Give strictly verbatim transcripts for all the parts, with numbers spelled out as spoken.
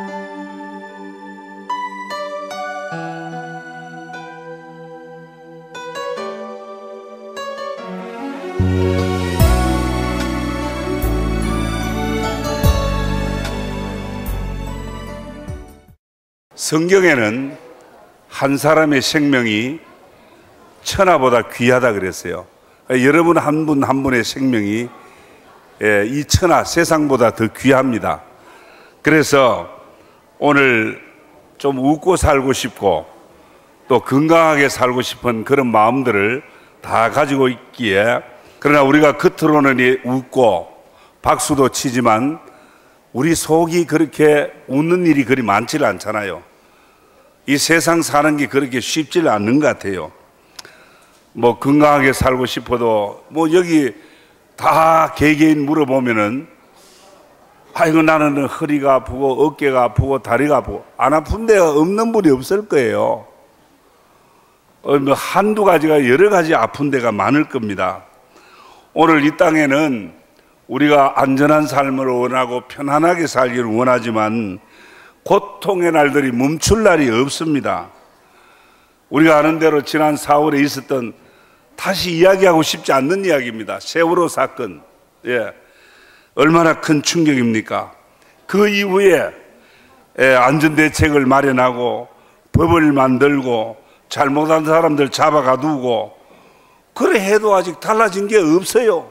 성경에는 한 사람의 생명이 천하보다 귀하다 그랬어요. 여러분 한 분 한 분의 생명이 이 천하 세상보다 더 귀합니다. 그래서 오늘 좀 웃고 살고 싶고 또 건강하게 살고 싶은 그런 마음들을 다 가지고 있기에, 그러나 우리가 겉으로는 웃고 박수도 치지만 우리 속이 그렇게 웃는 일이 그리 많지는 않잖아요. 이 세상 사는 게 그렇게 쉽지는 않는 것 같아요. 뭐 건강하게 살고 싶어도 뭐 여기 다 개개인 물어보면은 아이고 나는 허리가 아프고 어깨가 아프고 다리가 아프고, 안 아픈 데가 없는 분이 없을 거예요. 어, 뭐 한두 가지가 여러 가지 아픈 데가 많을 겁니다. 오늘 이 땅에는 우리가 안전한 삶을 원하고 편안하게 살기를 원하지만 고통의 날들이 멈출 날이 없습니다. 우리가 아는 대로 지난 사월에 있었던, 다시 이야기하고 싶지 않는 이야기입니다. 세월호 사건. 예. 얼마나 큰 충격입니까? 그 이후에 예, 안전대책을 마련하고 법을 만들고 잘못한 사람들 잡아가두고 그래 해도 아직 달라진 게 없어요.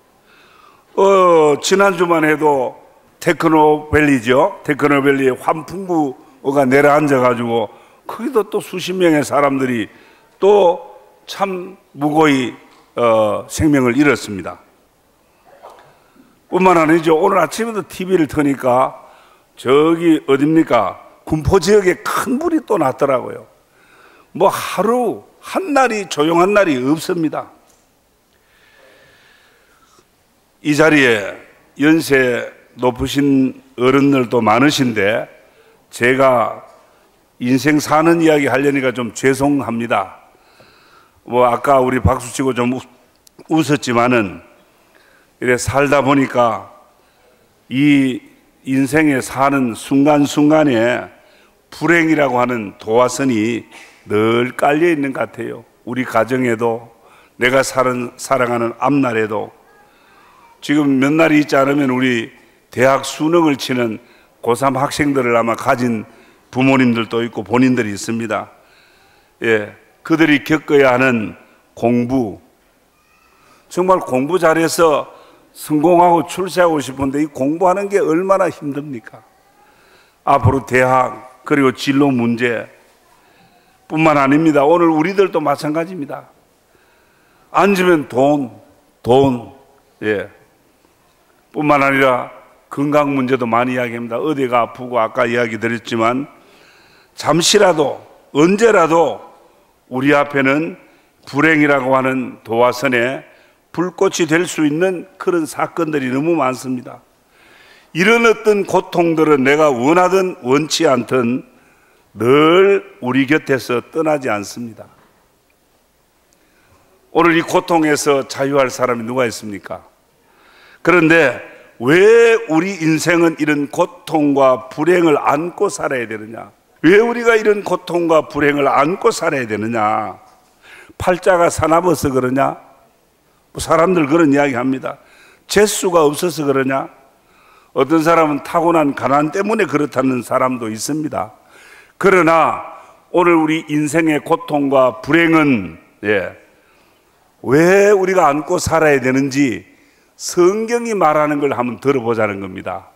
어, 지난주만 해도 테크노밸리죠. 테크노밸리에 환풍구가 내려앉아가지고 거기도 또 수십 명의 사람들이 또 참 무고히 어, 생명을 잃었습니다. 뿐만 아니죠. 오늘 아침에도 티비를 트니까 저기 어딥니까? 군포 지역에 큰 불이 또 났더라고요. 뭐 하루 한 날이 조용한 날이 없습니다. 이 자리에 연세 높으신 어른들도 많으신데 제가 인생 사는 이야기 하려니까 좀 죄송합니다. 뭐 아까 우리 박수치고 좀 웃었지만은 이래 살다 보니까 이 인생에 사는 순간순간에 불행이라고 하는 도화선이 늘 깔려 있는 것 같아요. 우리 가정에도, 내가 사는, 사랑하는 앞날에도. 지금 몇 날이 있지 않으면 우리 대학 수능을 치는 고삼 학생들을 아마 가진 부모님들도 있고 본인들이 있습니다. 예, 그들이 겪어야 하는 공부, 정말 공부 잘해서 성공하고 출세하고 싶은데 이 공부하는 게 얼마나 힘듭니까? 앞으로 대학 그리고 진로 문제 뿐만 아닙니다. 오늘 우리들도 마찬가지입니다. 앉으면 돈, 돈, 예. 뿐만 아니라 건강 문제도 많이 이야기합니다. 어디가 아프고 아까 이야기 드렸지만 잠시라도 언제라도 우리 앞에는 불행이라고 하는 도화선에 불꽃이 될 수 있는 그런 사건들이 너무 많습니다. 이런 어떤 고통들은 내가 원하든 원치 않든 늘 우리 곁에서 떠나지 않습니다. 오늘 이 고통에서 자유할 사람이 누가 있습니까? 그런데 왜 우리 인생은 이런 고통과 불행을 안고 살아야 되느냐? 왜 우리가 이런 고통과 불행을 안고 살아야 되느냐? 팔자가 사나워서 그러냐? 사람들 그런 이야기 합니다. 재수가 없어서 그러냐? 어떤 사람은 타고난 가난 때문에 그렇다는 사람도 있습니다. 그러나 오늘 우리 인생의 고통과 불행은 예, 왜 우리가 안고 살아야 되는지 성경이 말하는 걸 한번 들어보자는 겁니다.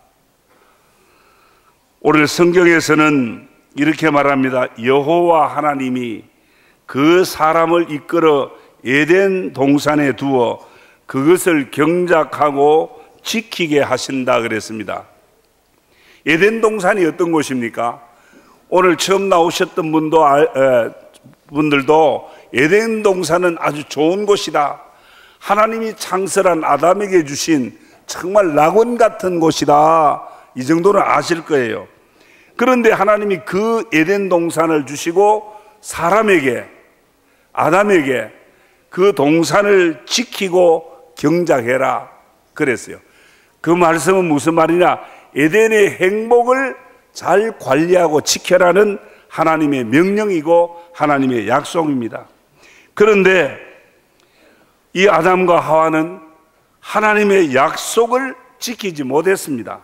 오늘 성경에서는 이렇게 말합니다. 여호와 하나님이 그 사람을 이끌어 에덴 동산에 두어 그것을 경작하고 지키게 하신다 그랬습니다. 에덴 동산이 어떤 곳입니까? 오늘 처음 나오셨던 분도, 에, 분들도 에덴 동산은 아주 좋은 곳이다. 하나님이 창설한 아담에게 주신 정말 낙원 같은 곳이다. 이 정도는 아실 거예요. 그런데 하나님이 그 에덴 동산을 주시고 사람에게, 아담에게 그 동산을 지키고 경작해라 그랬어요. 그 말씀은 무슨 말이냐? 에덴의 행복을 잘 관리하고 지켜라는 하나님의 명령이고 하나님의 약속입니다. 그런데 이 아담과 하와는 하나님의 약속을 지키지 못했습니다.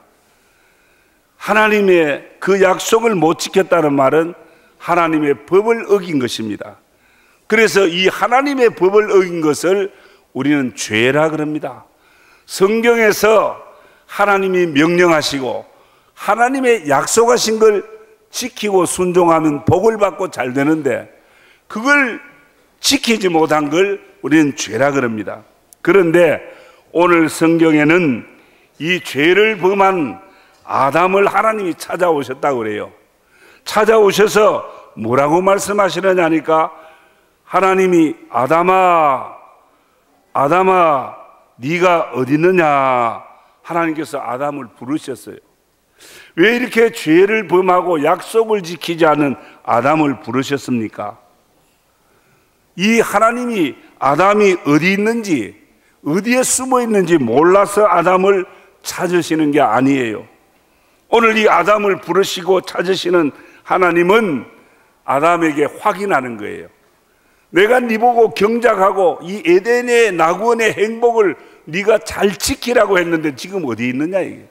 하나님의 그 약속을 못 지켰다는 말은 하나님의 법을 어긴 것입니다. 그래서 이 하나님의 법을 어긴 것을 우리는 죄라 그럽니다. 성경에서 하나님이 명령하시고 하나님의 약속하신 걸 지키고 순종하면 복을 받고 잘 되는데 그걸 지키지 못한 걸 우리는 죄라 그럽니다. 그런데 오늘 성경에는 이 죄를 범한 아담을 하나님이 찾아오셨다고 그래요. 찾아오셔서 뭐라고 말씀하시느냐니까 하나님이 아담아 아담아 네가 어디 있느냐 하나님께서 아담을 부르셨어요. 왜 이렇게 죄를 범하고 약속을 지키지 않은 아담을 부르셨습니까? 이 하나님이 아담이 어디 있는지 어디에 숨어 있는지 몰라서 아담을 찾으시는 게 아니에요. 오늘 이 아담을 부르시고 찾으시는 하나님은 아담에게 확인하는 거예요. 내가 네 보고 경작하고 이 에덴의 낙원의 행복을 네가 잘 지키라고 했는데 지금 어디 있느냐 이게.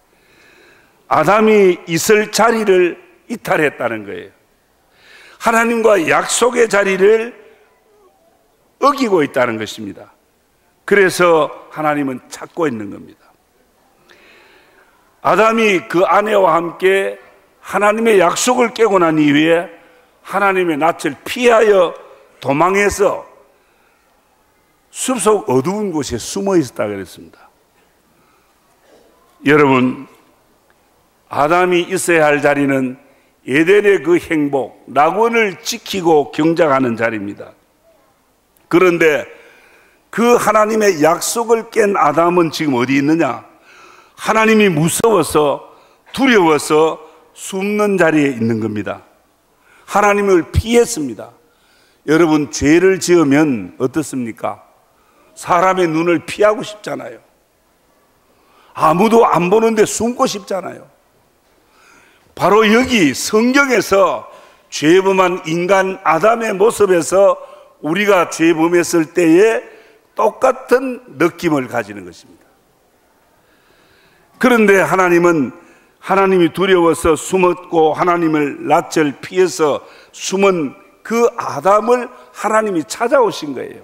아담이 있을 자리를 이탈했다는 거예요. 하나님과 약속의 자리를 어기고 있다는 것입니다. 그래서 하나님은 찾고 있는 겁니다. 아담이 그 아내와 함께 하나님의 약속을 깨고 난 이후에 하나님의 낯을 피하여 도망해서 숲속 어두운 곳에 숨어 있었다 그랬습니다. 여러분, 아담이 있어야 할 자리는 에덴의 그 행복, 낙원을 지키고 경작하는 자리입니다. 그런데 그 하나님의 약속을 깬 아담은 지금 어디 있느냐? 하나님이 무서워서 두려워서 숨는 자리에 있는 겁니다. 하나님을 피했습니다. 여러분, 죄를 지으면 어떻습니까? 사람의 눈을 피하고 싶잖아요. 아무도 안 보는데 숨고 싶잖아요. 바로 여기 성경에서 죄범한 인간 아담의 모습에서 우리가 죄범했을 때에 똑같은 느낌을 가지는 것입니다. 그런데 하나님은 하나님이 두려워서 숨었고 하나님을 낯을 피해서 숨은 그 아담을 하나님이 찾아오신 거예요.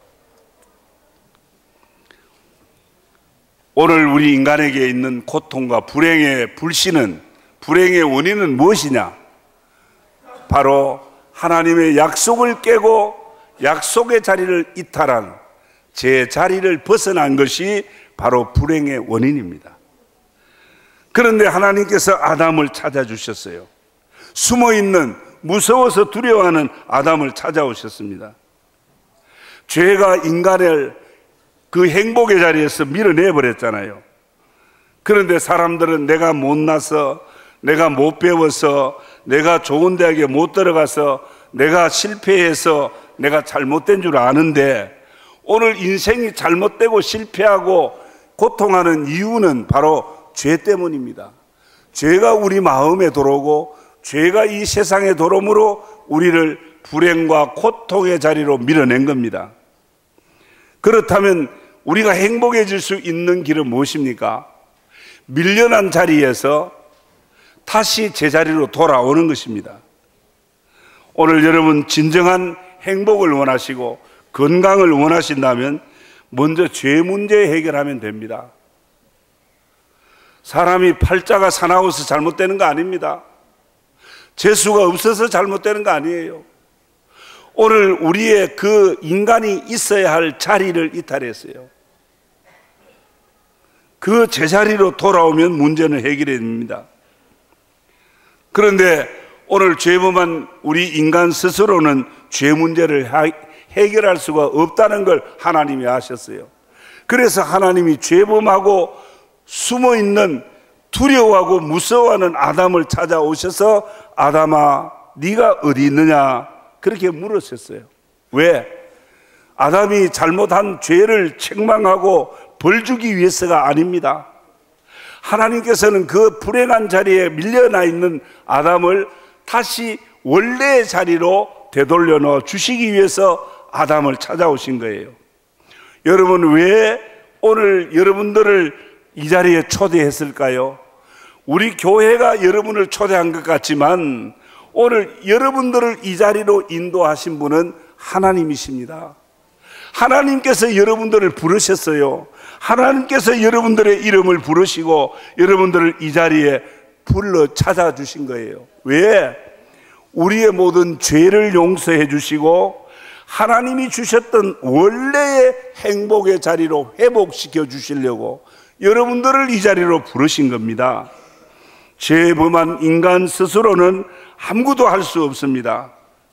오늘 우리 인간에게 있는 고통과 불행의 불신은, 불행의 원인은 무엇이냐? 바로 하나님의 약속을 깨고 약속의 자리를 이탈한 제 자리를 벗어난 것이 바로 불행의 원인입니다. 그런데 하나님께서 아담을 찾아주셨어요. 숨어있는, 무서워서 두려워하는 아담을 찾아오셨습니다. 죄가 인간을 그 행복의 자리에서 밀어내버렸잖아요. 그런데 사람들은 내가 못나서, 내가 못 배워서, 내가 좋은 대학에 못 들어가서, 내가 실패해서 내가 잘못된 줄 아는데 오늘 인생이 잘못되고 실패하고 고통하는 이유는 바로 죄 때문입니다. 죄가 우리 마음에 들어오고 죄가 이 세상에 들어옴으로 우리를 불행과 고통의 자리로 밀어낸 겁니다. 그렇다면 우리가 행복해질 수 있는 길은 무엇입니까? 밀려난 자리에서 다시 제자리로 돌아오는 것입니다. 오늘 여러분 진정한 행복을 원하시고 건강을 원하신다면 먼저 죄 문제 해결하면 됩니다. 사람이 팔자가 사나워서 잘못되는 거 아닙니다. 재수가 없어서 잘못되는 거 아니에요. 오늘 우리의 그 인간이 있어야 할 자리를 이탈했어요. 그 제자리로 돌아오면 문제는 해결이 됩니다. 그런데 오늘 죄범한 우리 인간 스스로는 죄 문제를 해결할 수가 없다는 걸 하나님이 아셨어요. 그래서 하나님이 죄범하고 숨어있는, 두려워하고 무서워하는 아담을 찾아오셔서 아담아 네가 어디 있느냐 그렇게 물으셨어요. 왜? 아담이 잘못한 죄를 책망하고 벌 주기 위해서가 아닙니다. 하나님께서는 그 불행한 자리에 밀려나 있는 아담을 다시 원래의 자리로 되돌려 넣어 주시기 위해서 아담을 찾아오신 거예요. 여러분, 왜 오늘 여러분들을 이 자리에 초대했을까요? 우리 교회가 여러분을 초대한 것 같지만 오늘 여러분들을 이 자리로 인도하신 분은 하나님이십니다. 하나님께서 여러분들을 부르셨어요. 하나님께서 여러분들의 이름을 부르시고 여러분들을 이 자리에 불러 찾아주신 거예요. 왜? 우리의 모든 죄를 용서해 주시고 하나님이 주셨던 원래의 행복의 자리로 회복시켜 주시려고 여러분들을 이 자리로 부르신 겁니다. 죄범한 인간 스스로는 아무것도 할 수 없습니다.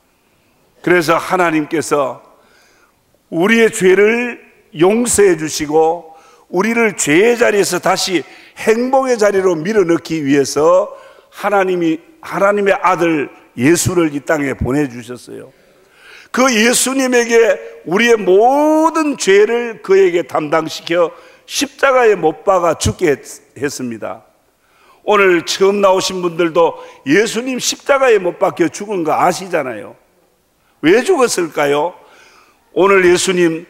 그래서 하나님께서 우리의 죄를 용서해 주시고 우리를 죄의 자리에서 다시 행복의 자리로 밀어넣기 위해서 하나님이 하나님의 아들 예수를 이 땅에 보내주셨어요. 그 예수님에게 우리의 모든 죄를 그에게 담당시켜 십자가에 못 박아 죽게 했습니다. 오늘 처음 나오신 분들도 예수님 십자가에 못 박혀 죽은 거 아시잖아요. 왜 죽었을까요? 오늘 예수님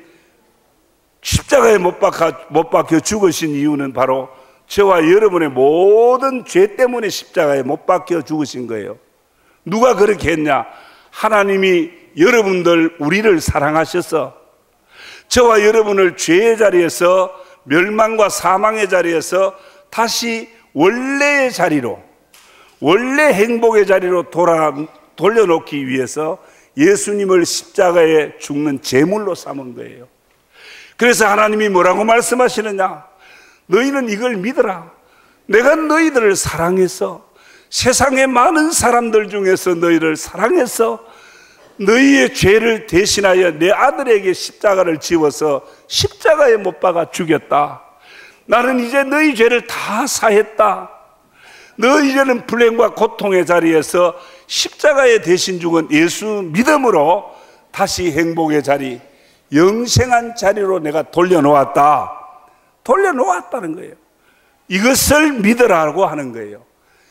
십자가에 못 박혀, 못 박혀 죽으신 이유는 바로 저와 여러분의 모든 죄 때문에 십자가에 못 박혀 죽으신 거예요. 누가 그렇게 했냐? 하나님이 여러분들 우리를 사랑하셔서 저와 여러분을 죄의 자리에서 멸망과 사망의 자리에서 다시 원래의 자리로, 원래 행복의 자리로 돌아, 돌려놓기 위해서 예수님을 십자가에 죽는 제물로 삼은 거예요. 그래서 하나님이 뭐라고 말씀하시느냐? 너희는 이걸 믿어라. 내가 너희들을 사랑해서 세상의 많은 사람들 중에서 너희를 사랑해서 너희의 죄를 대신하여 내 아들에게 십자가를 지워서 십자가에 못 박아 죽였다. 나는 이제 너희 죄를 다 사했다. 너 이제는 불행과 고통의 자리에서 십자가에 대신 죽은 예수 믿음으로 다시 행복의 자리, 영생한 자리로 내가 돌려놓았다. 돌려놓았다는 거예요. 이것을 믿으라고 하는 거예요.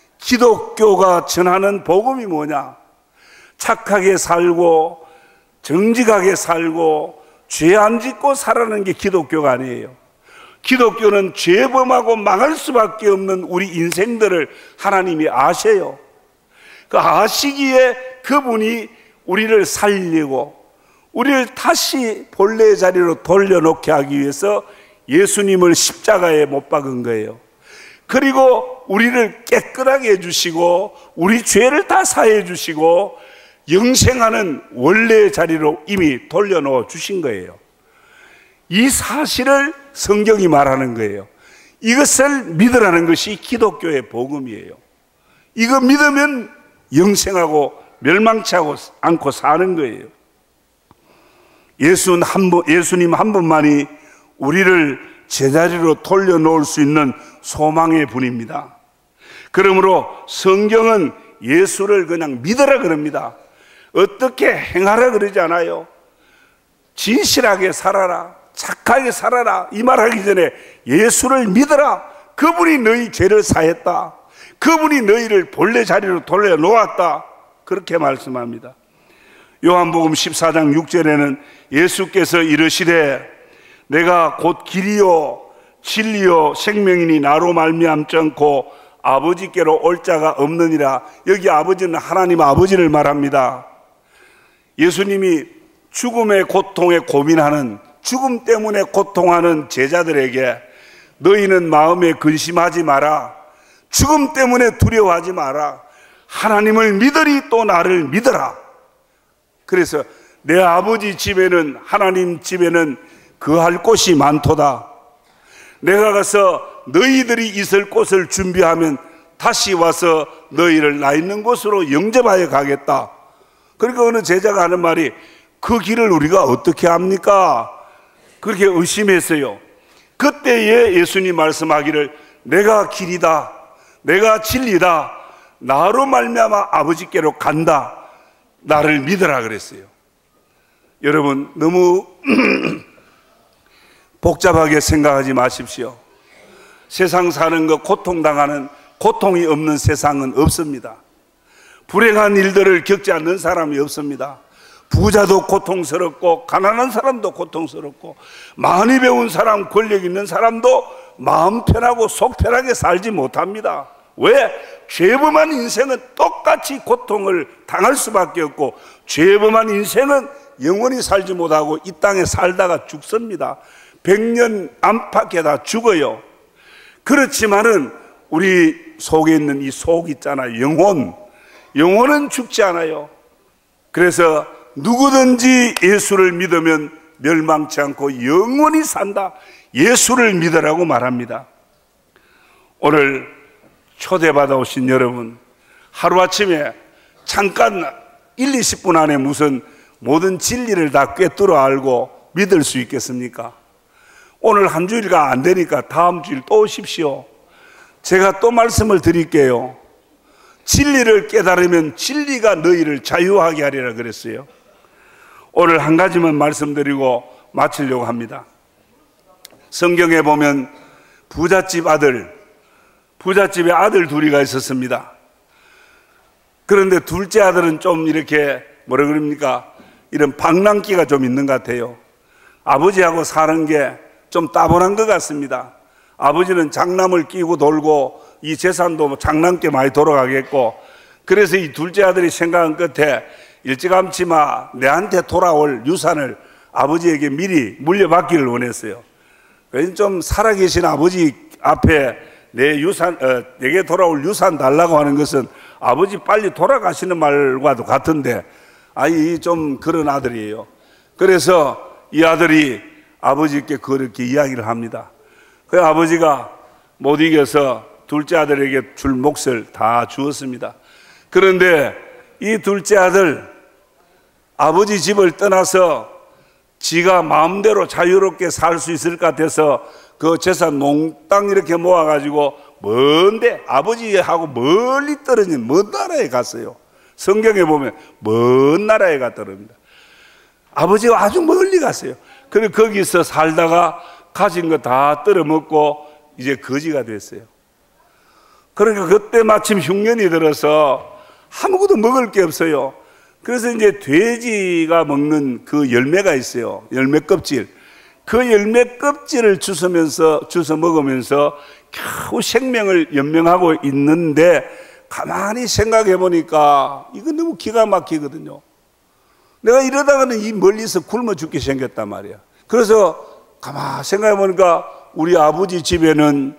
기독교가 전하는 복음이 뭐냐? 착하게 살고 정직하게 살고 죄 안 짓고 살아가는 게 기독교가 아니에요. 기독교는 죄범하고 망할 수밖에 없는 우리 인생들을 하나님이 아셔요. 그 아시기에 그분이 우리를 살리고 우리를 다시 본래의 자리로 돌려놓게 하기 위해서 예수님을 십자가에 못 박은 거예요. 그리고 우리를 깨끗하게 해주시고 우리 죄를 다 사해 주시고 영생하는 원래의 자리로 이미 돌려놓아 주신 거예요. 이 사실을 성경이 말하는 거예요. 이것을 믿으라는 것이 기독교의 복음이에요. 이거 믿으면 영생하고 멸망치 않고 사는 거예요. 예수는 한 분, 예수님 한 분만이 우리를 제자리로 돌려놓을 수 있는 소망의 분입니다. 그러므로 성경은 예수를 그냥 믿으라 그럽니다. 어떻게 행하라 그러지 않아요. 진실하게 살아라, 착하게 살아라 이 말하기 전에 예수를 믿어라. 그분이 너희 죄를 사했다. 그분이 너희를 본래 자리로 돌려놓았다. 그렇게 말씀합니다. 요한복음 십사 장 육 절에는 예수께서 이르시되 내가 곧 길이요 진리요 생명이니 나로 말미암지 않고 아버지께로 올 자가 없느니라. 여기 아버지는 하나님 아버지를 말합니다. 예수님이 죽음의 고통에 고민하는, 죽음 때문에 고통하는 제자들에게 너희는 마음에 근심하지 마라. 죽음 때문에 두려워하지 마라. 하나님을 믿으리 또 나를 믿어라. 그래서 내 아버지 집에는, 하나님 집에는 거할 곳이 많도다. 내가 가서 너희들이 있을 곳을 준비하면 다시 와서 너희를 나 있는 곳으로 영접하여 가겠다. 그러니까 어느 제자가 하는 말이 그 길을 우리가 어떻게 합니까? 그렇게 의심했어요. 그때에 예수님 말씀하기를 내가 길이다, 내가 진리다, 나로 말미암아 아버지께로 간다, 나를 믿으라 그랬어요. 여러분 너무 복잡하게 생각하지 마십시오. 세상 사는 것 고통당하는 고통이 없는 세상은 없습니다. 불행한 일들을 겪지 않는 사람이 없습니다. 부자도 고통스럽고 가난한 사람도 고통스럽고 많이 배운 사람, 권력 있는 사람도 마음 편하고 속 편하게 살지 못합니다. 왜? 죄범한 인생은 똑같이 고통을 당할 수밖에 없고 죄범한 인생은 영원히 살지 못하고 이 땅에 살다가 죽습니다. 백년 안팎에다 죽어요. 그렇지만은 우리 속에 있는 이 속 있잖아요. 영혼. 영혼은 죽지 않아요. 그래서 누구든지 예수를 믿으면 멸망치 않고 영원히 산다. 예수를 믿으라고 말합니다. 오늘 초대받아 오신 여러분, 하루아침에 잠깐 일, 이십 분 안에 무슨 모든 진리를 다 꿰뚫어 알고 믿을 수 있겠습니까? 오늘 한 주일가 안 되니까 다음 주일 또 오십시오. 제가 또 말씀을 드릴게요. 진리를 깨달으면 진리가 너희를 자유하게 하리라 그랬어요. 오늘 한 가지만 말씀드리고 마치려고 합니다. 성경에 보면 부잣집 아들, 부잣집에 아들 둘이가 있었습니다. 그런데 둘째 아들은 좀 이렇게 뭐라 그럽니까? 이런 방랑기가 좀 있는 것 같아요. 아버지하고 사는 게 좀 따분한 것 같습니다. 아버지는 장남을 끼고 돌고 이 재산도 장남께 많이 돌아가겠고, 그래서 이 둘째 아들이 생각한 끝에 일찌감치마 내한테 돌아올 유산을 아버지에게 미리 물려받기를 원했어요. 그래서 좀 살아계신 아버지 앞에 내 유산, 어, 내게 돌아올 유산 달라고 하는 것은 아버지 빨리 돌아가시는 말과도 같은데, 아이 좀 그런 아들이에요. 그래서 이 아들이 아버지께 그렇게 이야기를 합니다. 그 아버지가 못 이겨서 둘째 아들에게 줄 몫을 다 주었습니다. 그런데 이 둘째 아들, 아버지 집을 떠나서 지가 마음대로 자유롭게 살 수 있을 것 같아서 그 재산 농땅 이렇게 모아가지고 먼데 아버지하고 멀리 떨어진 먼 나라에 갔어요. 성경에 보면 먼 나라에 갔더랍니다. 아버지가 아주 멀리 갔어요. 그리고 거기서 살다가 가진 거 다 떨어먹고 이제 거지가 됐어요. 그러니까 그때 마침 흉년이 들어서 아무것도 먹을 게 없어요. 그래서 이제 돼지가 먹는 그 열매가 있어요. 열매 껍질. 그 열매 껍질을 주스면서, 주워 먹으면서 겨우 생명을 연명하고 있는데 가만히 생각해 보니까 이거 너무 기가 막히거든요. 내가 이러다가는 이 멀리서 굶어 죽게 생겼단 말이야. 그래서 가만히 생각해 보니까 우리 아버지 집에는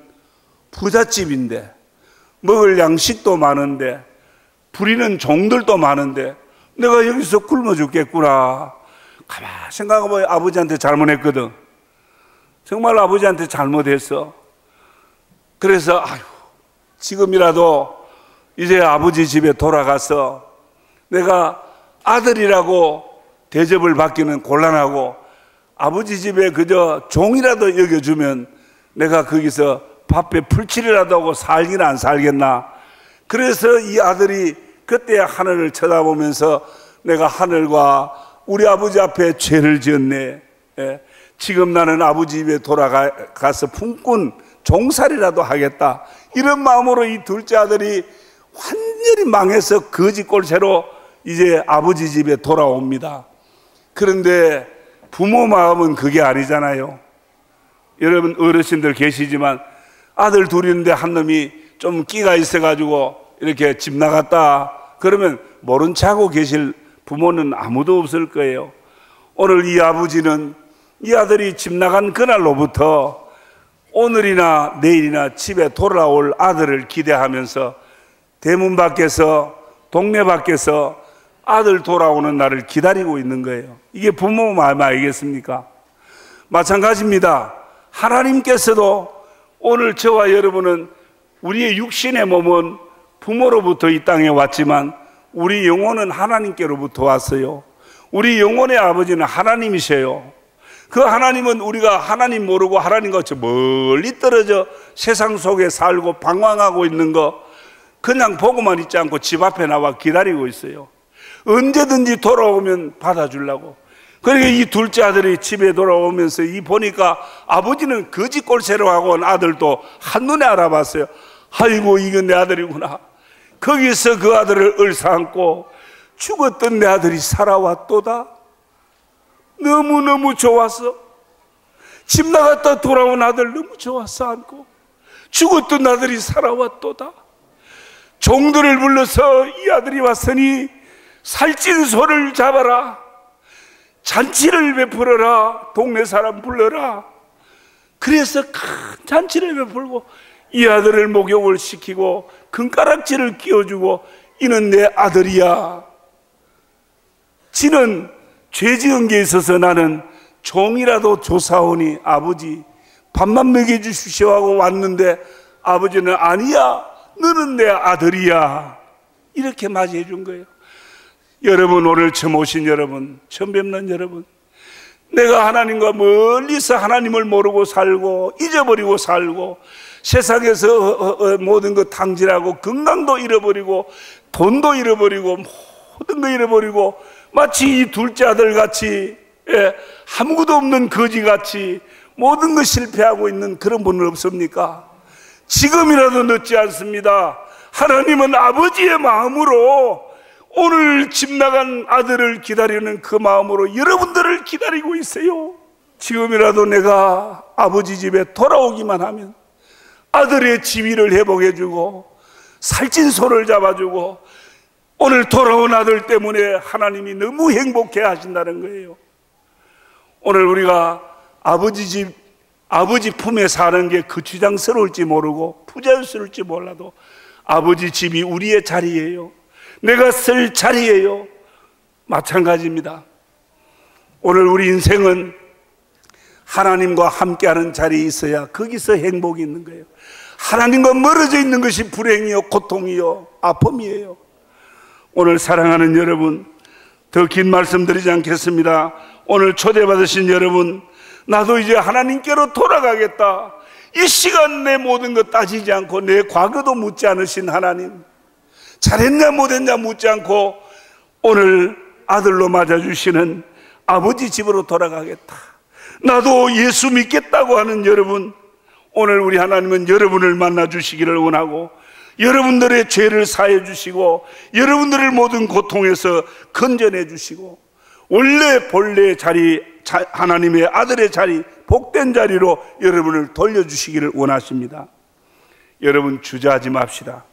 부잣집인데 먹을 양식도 많은데 부리는 종들도 많은데 내가 여기서 굶어 죽겠구나. 가만히 생각해 보면 아버지한테 잘못했거든. 정말 아버지한테 잘못했어. 그래서 아유, 지금이라도 이제 아버지 집에 돌아가서 내가 아들이라고 대접을 받기는 곤란하고 아버지 집에 그저 종이라도 여겨주면 내가 거기서 밥에 풀칠이라도 하고 살긴 안 살겠나. 그래서 이 아들이 그때 하늘을 쳐다보면서 내가 하늘과 우리 아버지 앞에 죄를 지었네. 예. 지금 나는 아버지 집에 돌아가서 품꾼 종살이라도 하겠다. 이런 마음으로 이 둘째 아들이 완전히 망해서 거지 꼴채로 이제 아버지 집에 돌아옵니다. 그런데 부모 마음은 그게 아니잖아요. 여러분 어르신들 계시지만 아들 둘인데 한 놈이 좀 끼가 있어가지고 이렇게 집 나갔다 그러면 모른 체 하고 계실 부모는 아무도 없을 거예요. 오늘 이 아버지는 이 아들이 집 나간 그날로부터 오늘이나 내일이나 집에 돌아올 아들을 기대하면서 대문 밖에서 동네 밖에서 아들 돌아오는 날을 기다리고 있는 거예요. 이게 부모 마음 아니겠습니까? 마찬가지입니다. 하나님께서도 오늘 저와 여러분은 우리의 육신의 몸은 부모로부터 이 땅에 왔지만 우리 영혼은 하나님께로부터 왔어요. 우리 영혼의 아버지는 하나님이세요. 그 하나님은 우리가 하나님 모르고 하나님과 저 멀리 떨어져 세상 속에 살고 방황하고 있는 거 그냥 보고만 있지 않고 집 앞에 나와 기다리고 있어요. 언제든지 돌아오면 받아주려고. 그러니까 이 둘째 아들이 집에 돌아오면서 이 보니까 아버지는 거지 꼴새로 하고 온 아들도 한눈에 알아봤어요. 아이고, 이건 내 아들이구나. 거기서 그 아들을 을사안고 죽었던 내 아들이 살아왔도다. 너무너무 좋아서, 집 나갔다 돌아온 아들 너무 좋아서 안고 죽었던 아들이 살아왔도다. 종들을 불러서 이 아들이 왔으니 살찐 소를 잡아라, 잔치를 베풀어라, 동네 사람 불러라. 그래서 큰 잔치를 베풀고 이 아들을 목욕을 시키고 금가락지를 끼워주고, 이는 내 아들이야. 지는 죄 지은 게 있어서 나는 종이라도 조사오니 아버지 밥만 먹여주시오 하고 왔는데, 아버지는 아니야, 너는 내 아들이야, 이렇게 맞이해 준 거예요. 여러분, 오늘 처음 오신 여러분, 처음 뵙는 여러분, 내가 하나님과 멀리서 하나님을 모르고 살고 잊어버리고 살고 세상에서 모든 것 탕진하고 건강도 잃어버리고 돈도 잃어버리고 모든 거 잃어버리고 마치 이 둘째 아들 같이, 예, 아무것도 없는 거지같이 모든 것 실패하고 있는 그런 분은 없습니까? 지금이라도 늦지 않습니다. 하나님은 아버지의 마음으로 오늘 집 나간 아들을 기다리는 그 마음으로 여러분들을 기다리고 있어요. 지금이라도 내가 아버지 집에 돌아오기만 하면 아들의 지위를 회복해주고 살찐 소를 잡아주고 오늘 돌아온 아들 때문에 하나님이 너무 행복해 하신다는 거예요. 오늘 우리가 아버지 집, 아버지 품에 사는 게 거추장스러울지 모르고 부자연스러울지 몰라도 아버지 집이 우리의 자리예요. 내가 쓸 자리예요. 마찬가지입니다. 오늘 우리 인생은 하나님과 함께하는 자리에 있어야 거기서 행복이 있는 거예요. 하나님과 멀어져 있는 것이 불행이요, 고통이요, 아픔이에요. 오늘 사랑하는 여러분, 더 긴 말씀 드리지 않겠습니다. 오늘 초대받으신 여러분, 나도 이제 하나님께로 돌아가겠다. 이 시간 내 모든 것 따지지 않고 내 과거도 묻지 않으신 하나님, 잘했냐 못했냐 묻지 않고 오늘 아들로 맞아주시는 아버지 집으로 돌아가겠다. 나도 예수 믿겠다고 하는 여러분, 오늘 우리 하나님은 여러분을 만나 주시기를 원하고 여러분들의 죄를 사해 주시고 여러분들을 모든 고통에서 건져내 주시고 원래 본래의 자리, 하나님의 아들의 자리, 복된 자리로 여러분을 돌려주시기를 원하십니다. 여러분, 주저하지 맙시다.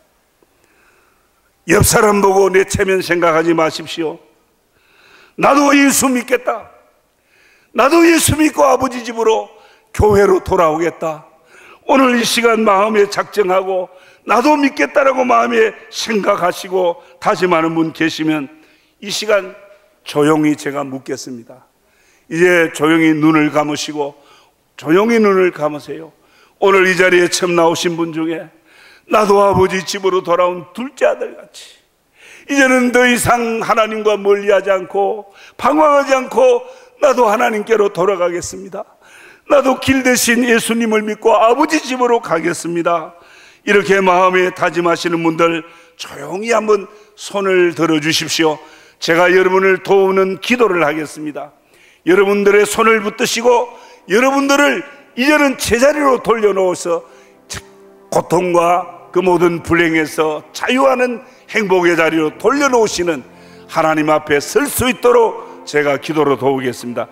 옆 사람 보고 내 체면 생각하지 마십시오. 나도 예수 믿겠다. 나도 예수 믿고 아버지 집으로, 교회로 돌아오겠다. 오늘 이 시간 마음에 작정하고 나도 믿겠다라고 마음에 생각하시고 다짐하는 분 계시면 이 시간 조용히 제가 묻겠습니다. 이제 조용히 눈을 감으시고 조용히 눈을 감으세요. 오늘 이 자리에 처음 나오신 분 중에 나도 아버지 집으로 돌아온 둘째 아들같이 이제는 더 이상 하나님과 멀리하지 않고 방황하지 않고 나도 하나님께로 돌아가겠습니다. 나도 길 대신 예수님을 믿고 아버지 집으로 가겠습니다. 이렇게 마음에 다짐하시는 분들 조용히 한번 손을 들어 주십시오. 제가 여러분을 도우는 기도를 하겠습니다. 여러분들의 손을 붙드시고 여러분들을 이제는 제자리로 돌려놓아서 고통과 그 모든 불행에서 자유하는 행복의 자리로 돌려놓으시는 하나님 앞에 설 수 있도록 제가 기도로 도우겠습니다.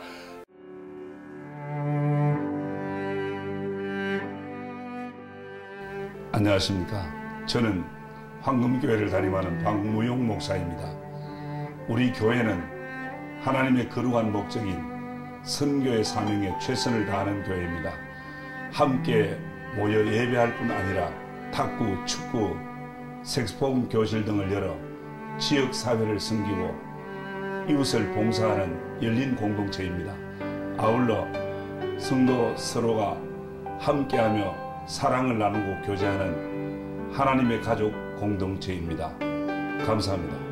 안녕하십니까. 저는 황금교회를 담임하는 박무용 목사입니다. 우리 교회는 하나님의 거룩한 목적인 선교의 사명에 최선을 다하는 교회입니다. 함께 모여 예배할 뿐 아니라 탁구, 축구, 색소폰 교실 등을 열어 지역사회를 섬기고 이웃을 봉사하는 열린 공동체입니다. 아울러 성도 서로가 함께하며 사랑을 나누고 교제하는 하나님의 가족 공동체입니다. 감사합니다.